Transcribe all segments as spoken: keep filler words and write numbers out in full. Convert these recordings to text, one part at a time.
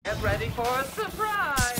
Get ready for a surprise!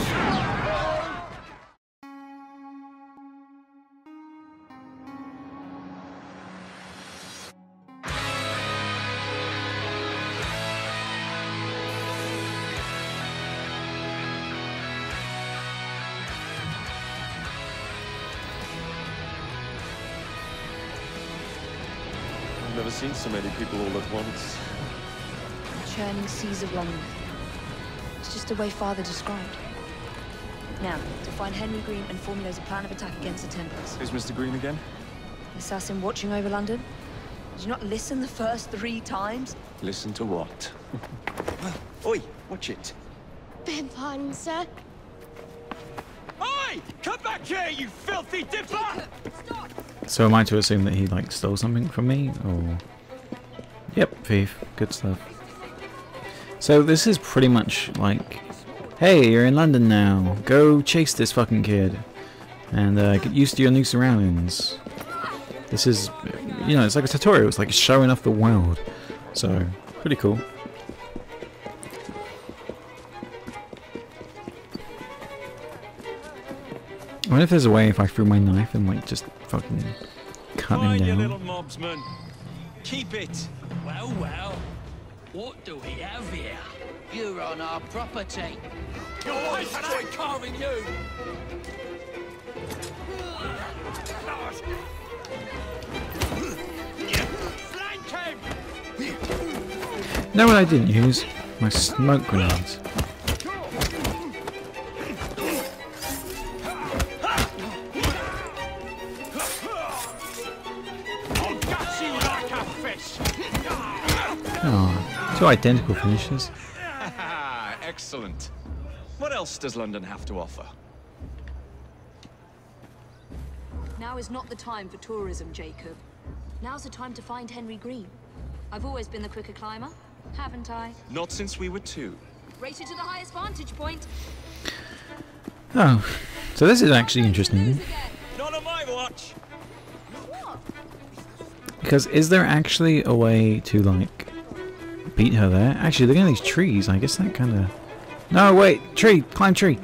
I've never seen so many people all at once. Churning seas of London. It's just the way Father described. Now, to find Henry Green and formulate a plan of attack against the Templars. Who's Mister Green again? The assassin watching over London? Did you not listen the first three times? Listen to what? Oi, watch it. Beg pardon, sir. Oi! Come back here, you filthy dipper! Stop! So am I to assume that he like stole something from me, or? Yep, thief. Good stuff. So this is pretty much like, hey, you're in London now. Go chase this fucking kid, and uh, get used to your new surroundings. This is, you know, it's like a tutorial. It's like showing off the world. So pretty cool. I wonder if there's a way if I threw my knife and like just fucking cut him Fine, you down. little mobsman. Keep it. Well, well. What do we have here? You're on our property. Your wife and I carving you. Flank him! No, what I didn't use? My smoke grenades. I'll gut you like a fish. Oh, two identical finishes. Excellent. What else does London have to offer? Now is not the time for tourism, Jacob. Now's the time to find Henry Green. I've always been the quicker climber, haven't I? Not since we were two. Race you to the highest vantage point. Oh, so this is actually interesting. Not on my watch. What? Because is there actually a way to like beat her there? Actually, look at these trees. I guess that kind of. No, wait, tree, climb tree.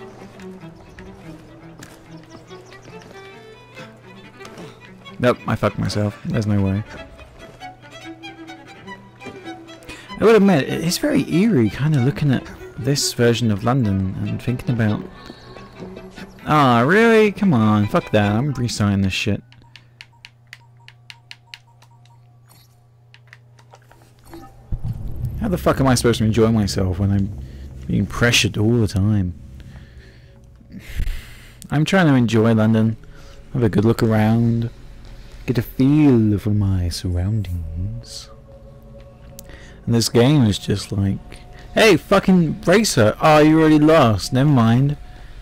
Nope, I fucked myself. There's no way. I would admit, it's very eerie kind of looking at this version of London and thinking about... Ah, oh, really? Come on, fuck that. I'm restarting this shit. How the fuck am I supposed to enjoy myself when I'm being pressured all the time? I'm trying to enjoy London, have a good look around, get a feel for my surroundings. And this game is just like, hey, fucking racer! Oh, you already lost. Never mind.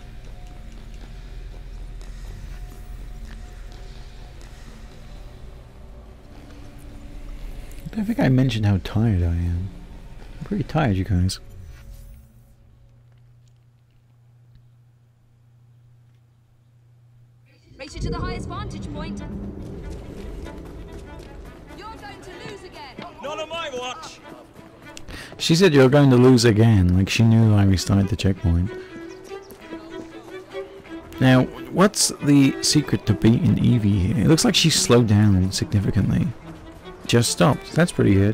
I don't think I mentioned how tired I am. I'm pretty tired, you guys. Race you to the highest vantage point. You're going to lose again. Not on my watch. She said you're going to lose again, like she knew I restarted the checkpoint. Now, what's the secret to beating Evie here? It looks like she slowed down significantly. Just stopped. That's pretty good.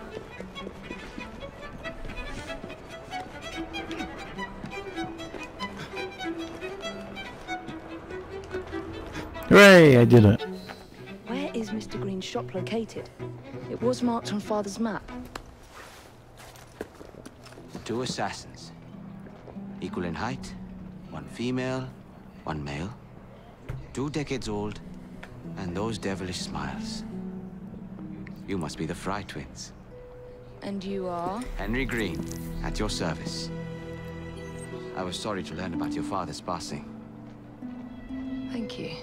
Hooray! I did it. Where is Mister Green's shop located? It was marked on Father's map. The two assassins. Equal in height. One female, one male. Two decades old. And those devilish smiles. You must be the Fry twins. And you are? Henry Green, at your service. I was sorry to learn about your father's passing. Thank you.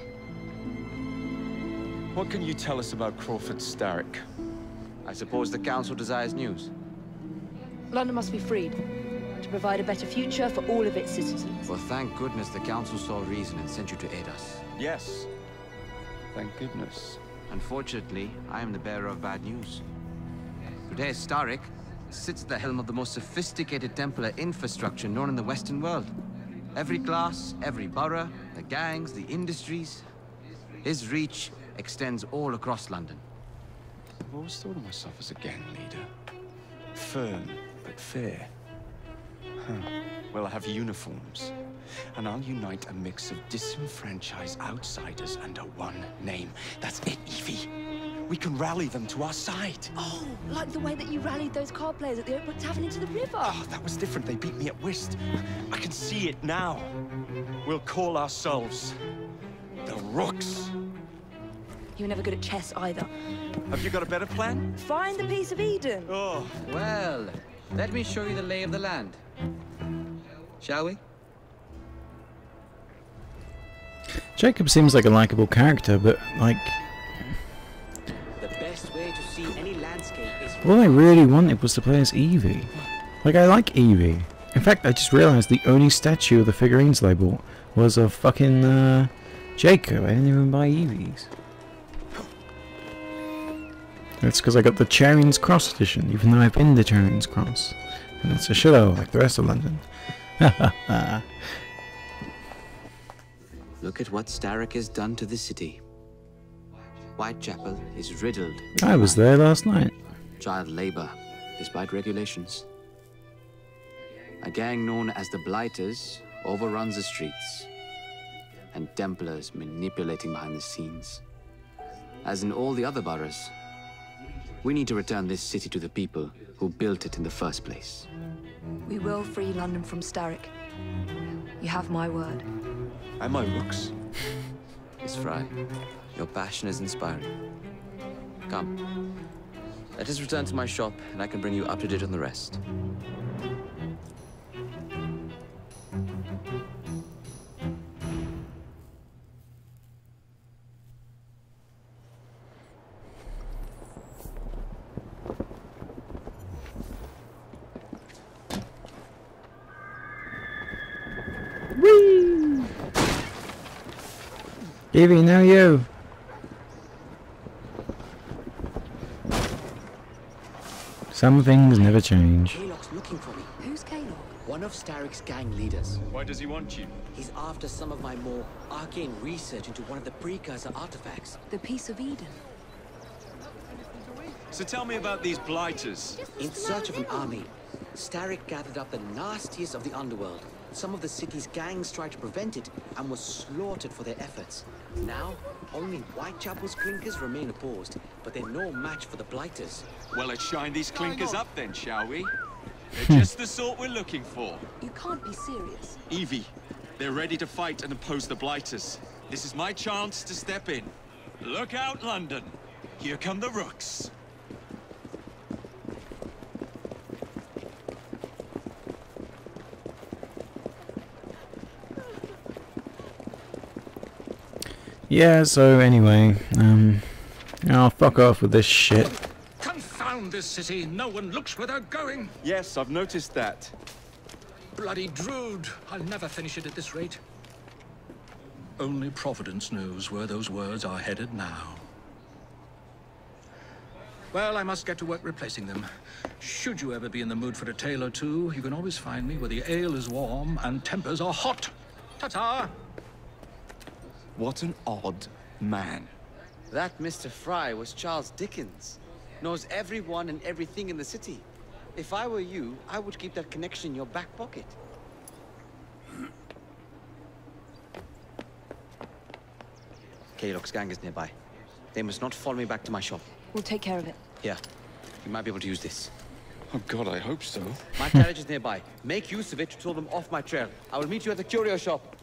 What can you tell us about Crawford Starrick? I suppose the Council desires news. London must be freed to provide a better future for all of its citizens. Well, thank goodness the Council saw reason and sent you to aid us. Yes. Thank goodness. Unfortunately, I am the bearer of bad news. Today, Starrick, sits at the helm of the most sophisticated Templar infrastructure known in the Western world. Every class, every borough, the gangs, the industries. His reach extends all across London. I've always thought of myself as a gang leader. Firm, but fair. Huh. Well, I have uniforms. And I'll unite a mix of disenfranchised outsiders under one name. That's it, Evie. We can rally them to our side. Oh, like the way that you rallied those card players at the Oakwood Tavern into the river. Oh, that was different. They beat me at whist. I can see it now. We'll call ourselves the Rooks. You were never good at chess either. Have you got a better plan? Find the piece of Eden. Oh, Well, let me show you the lay of the land. Shall we? Jacob seems like a likable character, but like, The best way to see any landscape is all I really wanted was to play as Evie. Like, I like Evie. In fact, I just realised the only statue of the figurines that I bought was of fucking uh, Jacob. I didn't even buy Evie's. That's because I got the Charing's Cross edition, even though I've been to Charing's Cross. And it's a shithole like the rest of London. Ha ha ha. Look at what Starrick has done to the city. Whitechapel is riddled with I was there last night. child labor, despite regulations. A gang known as the Blighters overruns the streets, and Templars manipulating behind the scenes. As in all the other boroughs, we need to return this city to the people who built it in the first place. We will free London from Starrick. You have my word. and my Rooks. Miss Fry, your passion is inspiring. Come, let us return to my shop, and I can bring you up to date on the rest. Evie, now you. Some things never change. Kaylock's looking for me. Who's Kaylock? One of Starrick's gang leaders. Why does he want you? He's after some of my more arcane research into one of the precursor artifacts. The Piece of Eden. So tell me about these blighters. In search of an army, Starrick gathered up the nastiest of the underworld. Some of the city's gangs tried to prevent it and were slaughtered for their efforts. Now, only Whitechapel's clinkers remain opposed, but they're no match for the Blighters. Well, let's shine these clinkers up then, shall we? They're just the sort we're looking for. You can't be serious. Evie, they're ready to fight and oppose the Blighters. This is my chance to step in. Look out, London. Here come the Rooks. Yeah, so anyway, um, I'll fuck off with this shit. Confound this city! No one looks where they're going! Yes, I've noticed that. Bloody Drood! I'll never finish it at this rate. Only Providence knows where those words are headed now. Well, I must get to work replacing them. Should you ever be in the mood for a tale or two, you can always find me where the ale is warm and tempers are hot. Ta-ta! What an odd man. That Mister Fry was Charles Dickens. Knows everyone and everything in the city. If I were you, I would keep that connection in your back pocket. Kaylock's gang is nearby. They must not follow me back to my shop. We'll take care of it. Here, you might be able to use this. Oh God, I hope so. My carriage is nearby. Make use of it to throw them off my trail. I will meet you at the curio shop.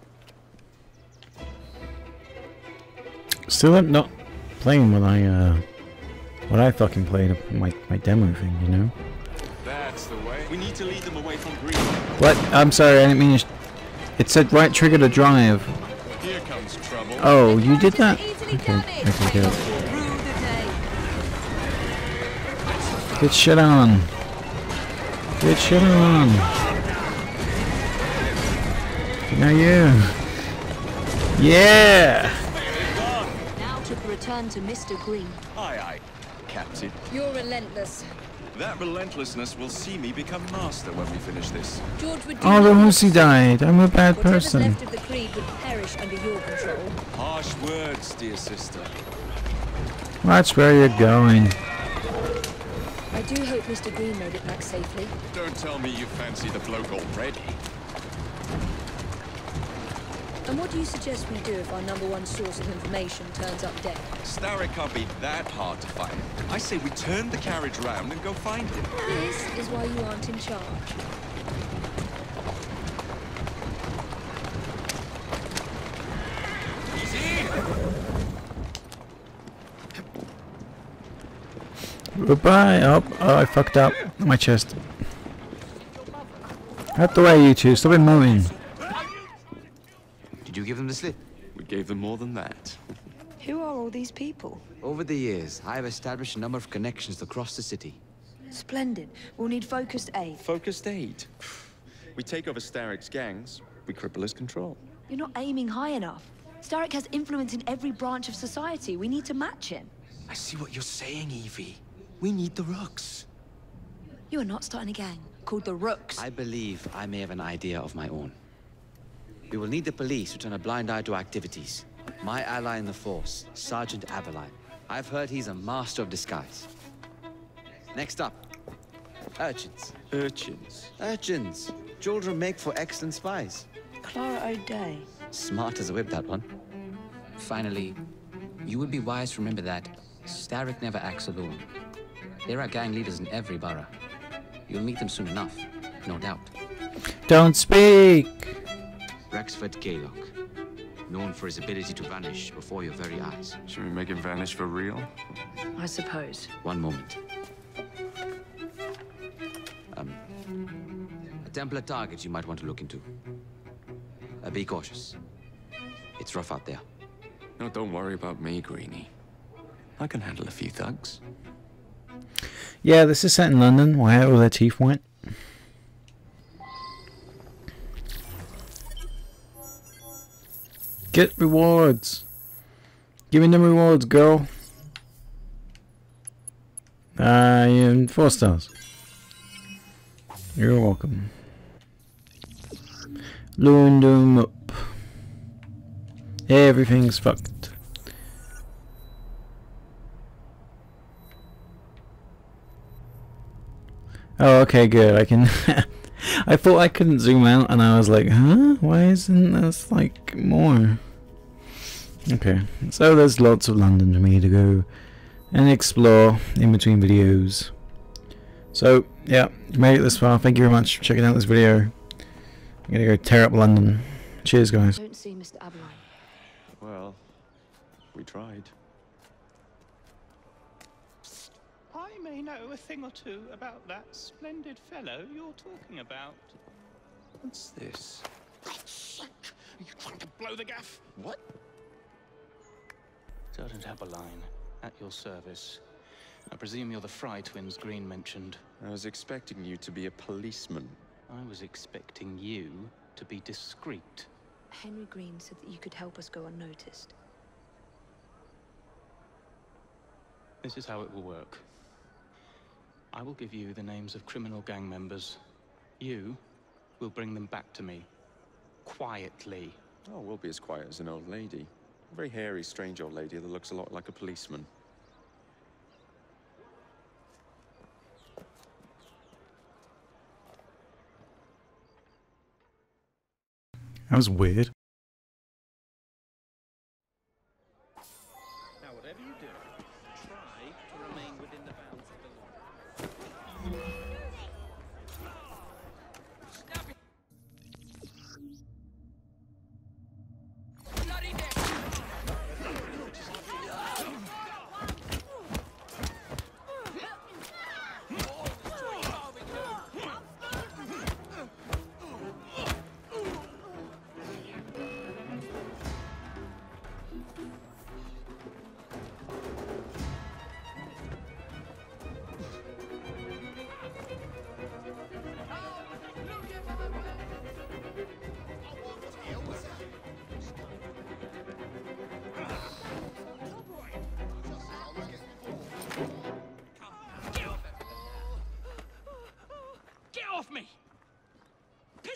Still up not playing what I, uh, what I fucking played, my, my demo thing, you know? That's the way. We need to lead them away from Green. What? I'm sorry, I didn't mean to... It said right trigger to drive. Here comes trouble. Oh, you did that? Okay, okay, good. Get shit on. Get shit on. Now you. Yeah! Now to return to Mister Green. Aye, aye, Captain. You're relentless. That relentlessness will see me become master when we finish this. George would do Oh, the nothing. Lucy died. I'm a bad Whatever's person. left of the Creed would perish under your control. Harsh words, dear sister. That's where you're going. I do hope Mister Green made it back safely. Don't tell me you fancy the bloke already. And what do you suggest we do if our number one source of information turns up dead? Starrick can't be that hard to find. I say we turn the carriage round and go find him. This is why you aren't in charge. Goodbye. Oh, oh, I fucked up. My chest. Out the way, you two. Stop it mowing. Did you give them the slip? We gave them more than that. Who are all these people? Over the years, I have established a number of connections across the city. Splendid. We'll need focused aid. Focused aid. We take over Starrick's gangs, we cripple his control. You're not aiming high enough. Starrick has influence in every branch of society. We need to match him. I see what you're saying, Evie. We need the Rooks. You are not starting a gang called the Rooks. I believe I may have an idea of my own. We will need the police to turn a blind eye to activities. My ally in the force, Sergeant Aberline. I've heard he's a master of disguise. Next up, urchins. Urchins. Urchins. Children make for excellent spies. Clara O'Day. Smart as a whip, that one. Finally, you would be wise to remember that Starrick never acts alone. There are gang leaders in every borough. You'll meet them soon enough, no doubt. Don't speak. Rexford Kaylock, known for his ability to vanish before your very eyes. Should we make him vanish for real? I suppose. One moment. Um, a Templar target you might want to look into. Uh, be cautious. It's rough out there. No, don't worry about me, Greenie. I can handle a few thugs. Yeah, this is set in London. Why all their teeth went? Get rewards. Give me them rewards, girl. I am four stars. You're welcome. Load them up. Everything's fucked. Oh, okay, good. I can. I thought I couldn't zoom out, and I was like, huh? Why isn't this like more? Okay, so there's lots of London for me to go and explore in between videos. So, yeah, you made it this far. Thank you very much for checking out this video. I'm gonna go tear up London. Cheers, guys. I don't see Mister Aberline. Well, we tried. I may know a thing or two about that splendid fellow you're talking about. What's this? Are you trying to blow the gaff? What? Sergeant Aberline, at your service. I presume you're the Fry twins Green mentioned. I was expecting you to be a policeman. I was expecting you to be discreet. Henry Green said that you could help us go unnoticed. This is how it will work. I will give you the names of criminal gang members. You will bring them back to me. Quietly. Oh, we'll be as quiet as an old lady. A very hairy, strange old lady that looks a lot like a policeman. That was weird. Now, whatever you do, try to remain within the bounds of the law.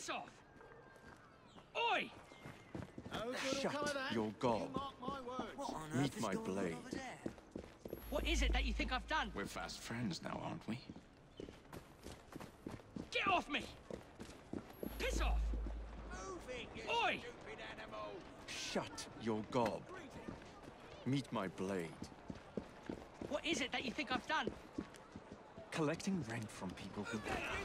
Piss off! Oi! Shut your gob. Meet my blade. What is it that you think I've done? We're fast friends now, aren't we? Get off me! Piss off! Oi! Shut your gob. Meet my blade. What is it that you think I've done? Collecting rent from people who...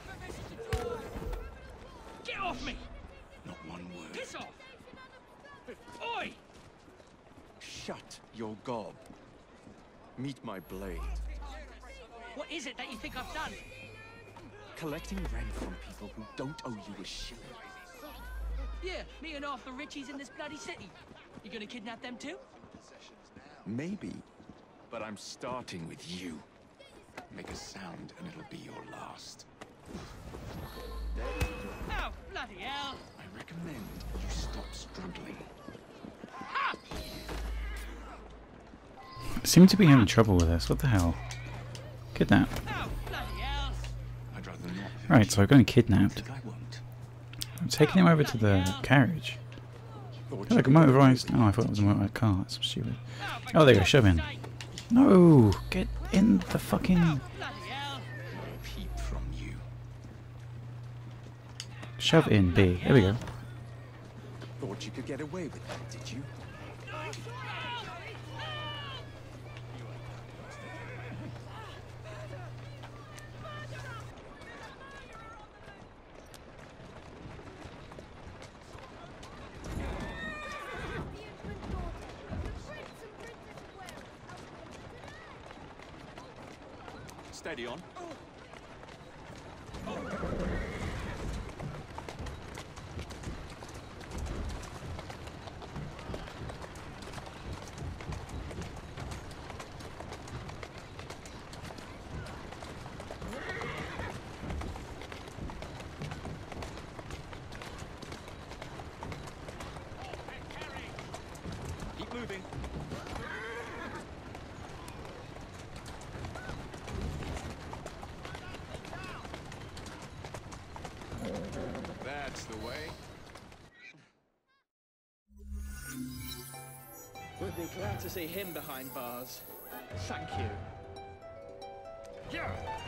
Get off me! Not one word. Piss off! Oi! Shut your gob. Meet my blade. What is it that you think I've done? Collecting rent from people who don't owe you a shit. Yeah, me and half the richies in this bloody city. You gonna kidnap them too? Maybe, but I'm starting with you. Make a sound and it'll be your last. Oh, bloody hell! I recommend you stop struggling. Ha! I seem to be having trouble with this. What the hell? Kidnap. Oh, bloody hell! I'd rather not. Right, so I've got him kidnapped. I won't. I'm taking him over to the carriage. Oh, like a motorized. Oh, I thought it was a motorized car. That's so stupid. Oh, there you go. Shove in. No! Get in the fucking. Peep from you. Shove in B. There we go. Thought you could get away with that, did you? Steady on. Keep moving. That's the way. We'd be glad to see him behind bars. Thank you. Yeah.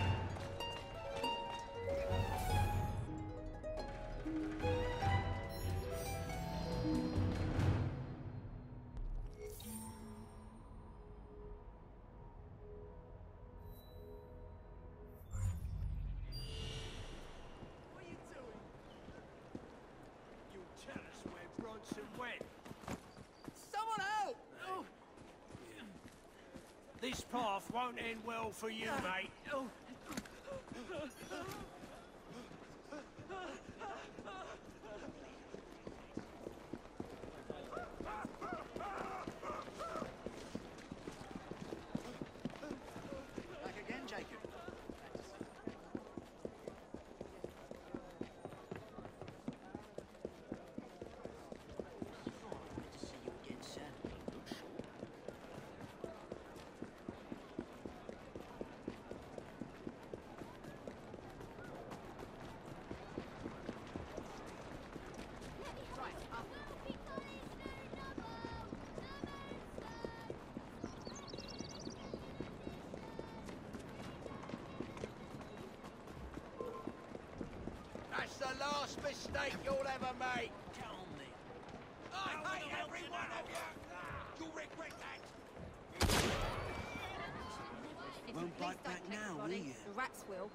This path won't end well for you, mate. Back again, Jacob. That's the last mistake you'll ever make. Tell me. I hate every one of you. You'll regret that. You won't bite back now, will you? The rats will.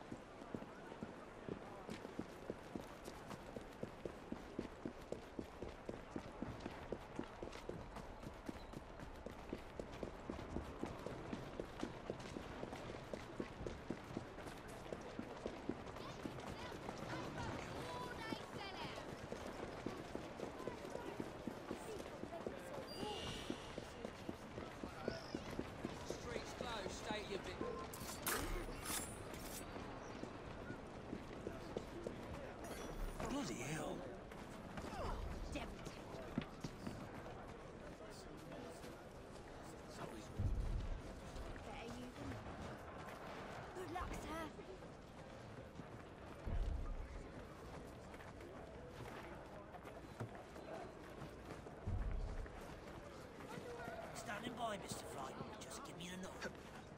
Bloody hell. Good luck, sir. Mister Fly. Just give me a nod.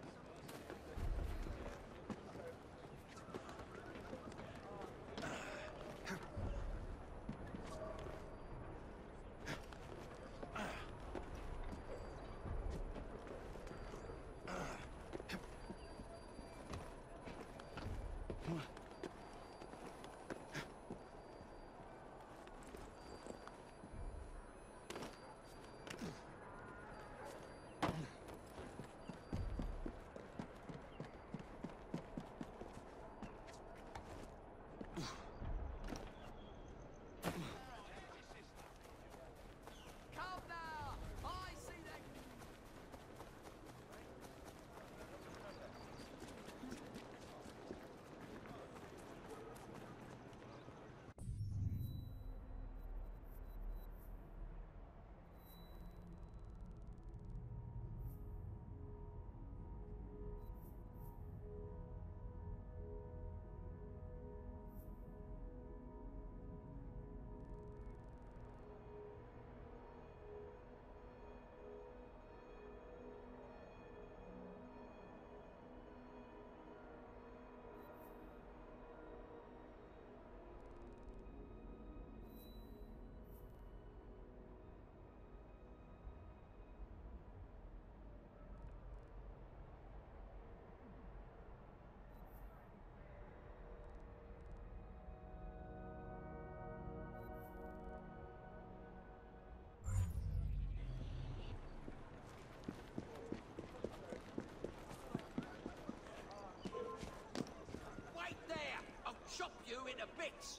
Chop you into bits!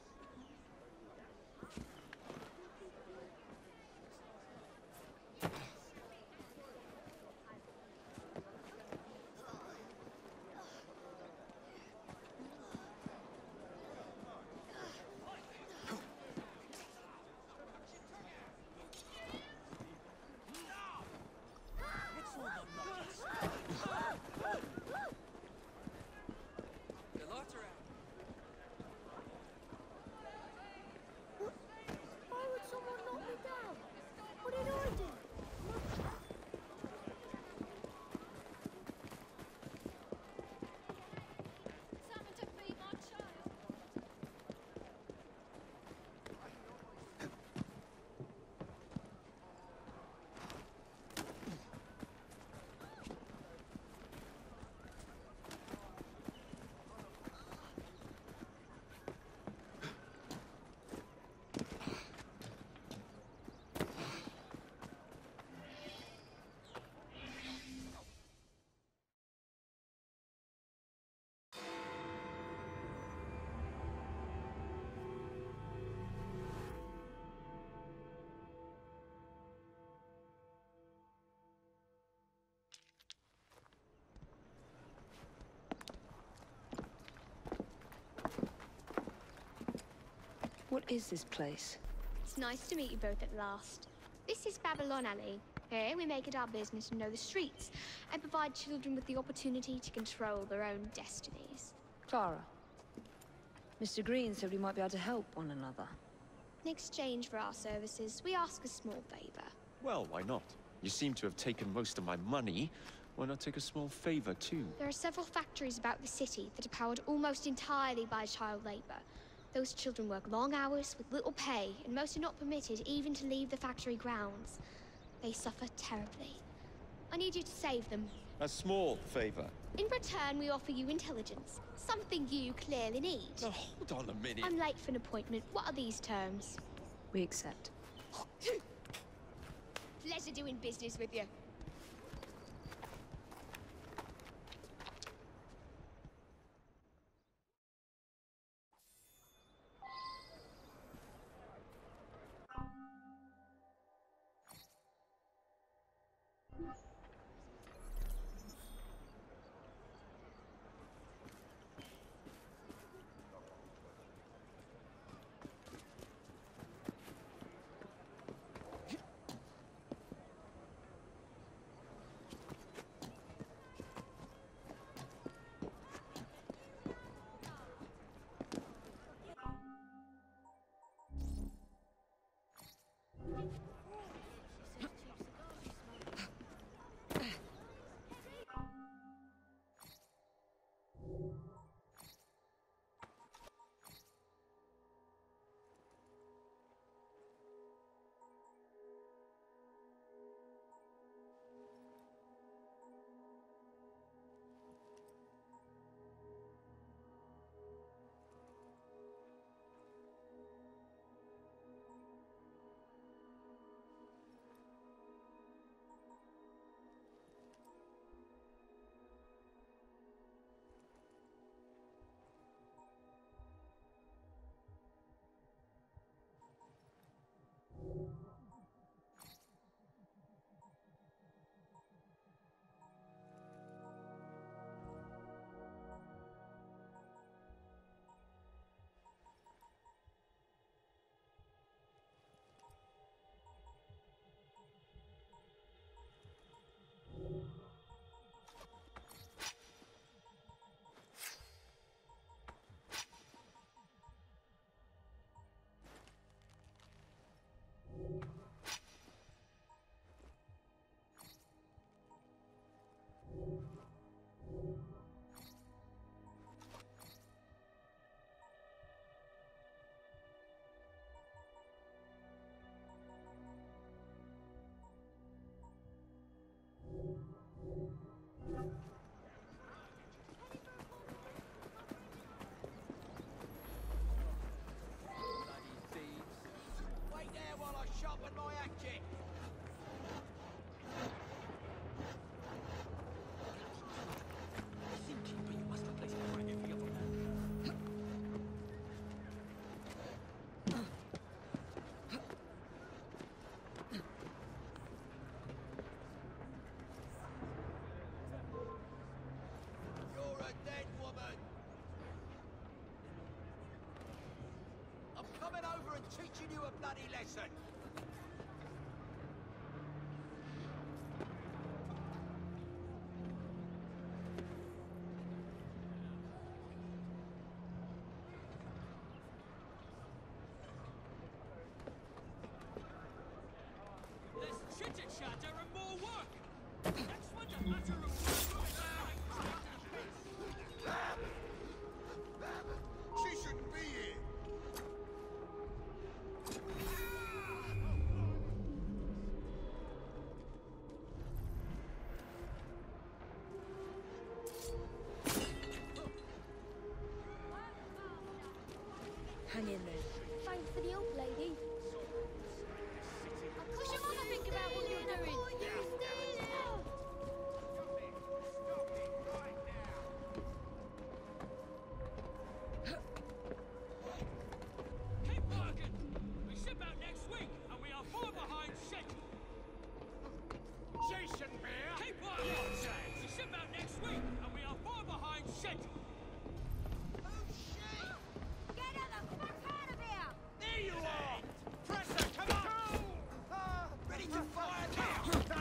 What is this place? It's nice to meet you both at last. This is Babylon Alley. Here we make it our business to know the streets and provide children with the opportunity to control their own destinies. Clara. Mister Green said we might be able to help one another. In exchange for our services, we ask a small favor. Well, why not? You seem to have taken most of my money. Why not take a small favor, too? There are several factories about the city that are powered almost entirely by child labor. Those children work long hours with little pay, and most are not permitted even to leave the factory grounds. They suffer terribly. I need you to save them. A small favor. In return, we offer you intelligence. Something you clearly need. Now, hold on a minute. I'm late for an appointment. What are these terms? We accept. Pleasure doing business with you. teaching you a bloody lesson. Less chitter-chatter and more work! That's what the matter of She shouldn't be here. Hang in there. Thanks for the help, lady. Push him on to think about what you're doing. Keep working! We ship out next week, and we are far behind schedule. She shouldn't be here. Keep working! We ship out next week, and we are far behind schedule. Get her the fuck out of here! There you are! Presser, come on! Ready to fire now!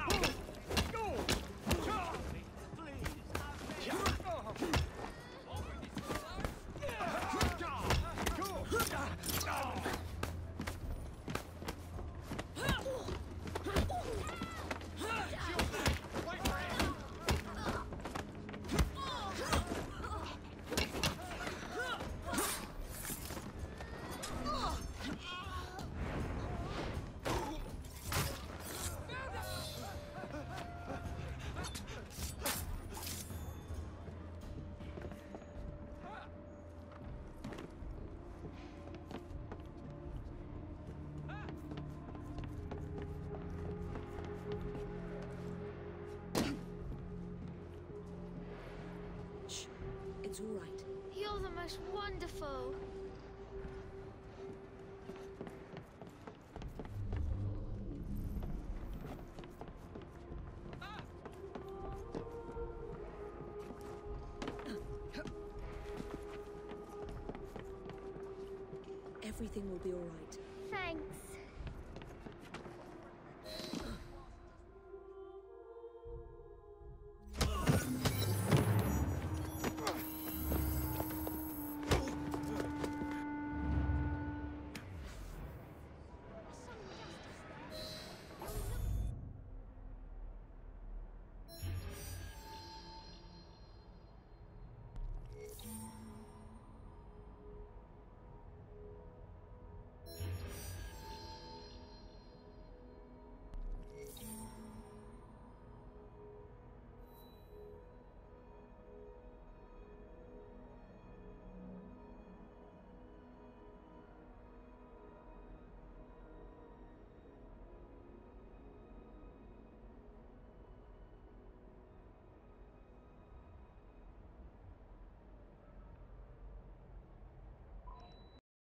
Shh. It's all right. You're the most wonderful. Everything will be all right. Thanks.